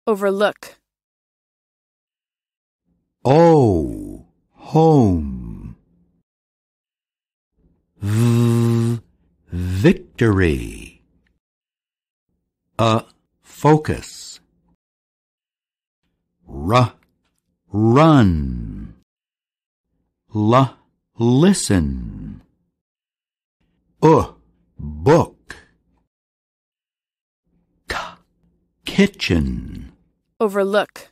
overlook. O, home. Victory. Focus. Run. Listen. Book. Kitchen. Overlook.